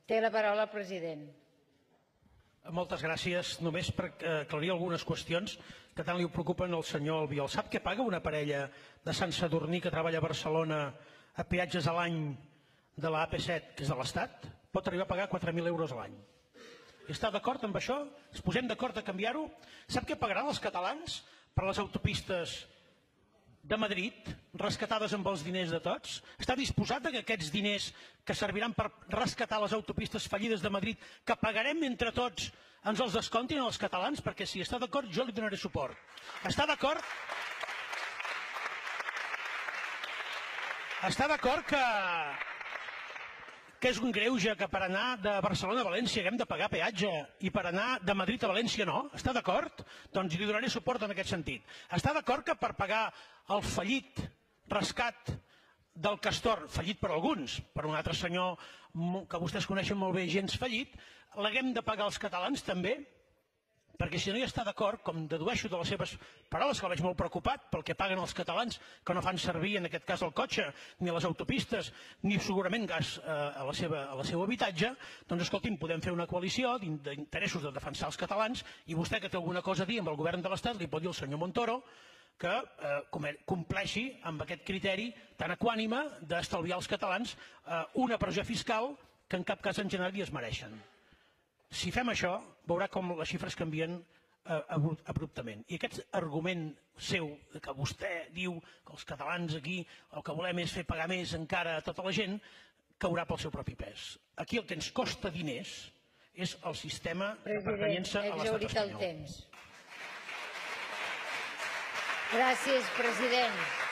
Té la paraula el president. Moltes gràcies. Només per aclarir algunes qüestions que tant li preocupen al senyor Albiol. Sap què paga una parella de Sant Sadurní que treballa a Barcelona a peatges a l'any de la AP7, que és de l'Estat? Pot arribar a pagar 4.000 euros a l'any. Està d'acord amb això? Ens posem d'acord a canviar-ho? Sap què pagaran els catalans per les autopistes de Madrid, rescatades amb els diners de tots? Està disposat que aquests diners que serviran per rescatar les autopistes fallides de Madrid, que pagarem entre tots, ens els descomptin als catalans? Perquè si està d'acord, jo li donaré suport. Està d'acord? Està d'acord que és un greuge que per anar de Barcelona a València haguem de pagar peatge i per anar de Madrid a València no? Està d'acord? Doncs li donaré suport en aquest sentit. Està d'acord que per pagar el fallit rescat del Castor, fallit per alguns, per un altre senyor que vostès coneixen molt bé, gens fallit, l'haguem de pagar els catalans també? Perquè si no hi està d'acord, com dedueixo de les seves paraules, que el veig molt preocupat pel que paguen els catalans, que no fan servir en aquest cas el cotxe, ni les autopistes, ni segurament gas a la seu habitatge, doncs escolti'm, podem fer una coalició d'interessos de defensar els catalans i vostè que té alguna cosa a dir amb el govern de l'Estat li pot dir al senyor Montoro que compleixi amb aquest criteri tan equànime d'estalviar als catalans una pressió fiscal que en cap cas en general es mereixen. Si fem això, veurà com les xifres canvien abruptament. I aquest argument seu, que vostè diu que els catalans aquí el que volem és fer pagar més encara a tota la gent, caurà pel seu propi pes. Aquí el que ens costa diners és el sistema de pertanyença a l'estat espanyol. Gràcies, president.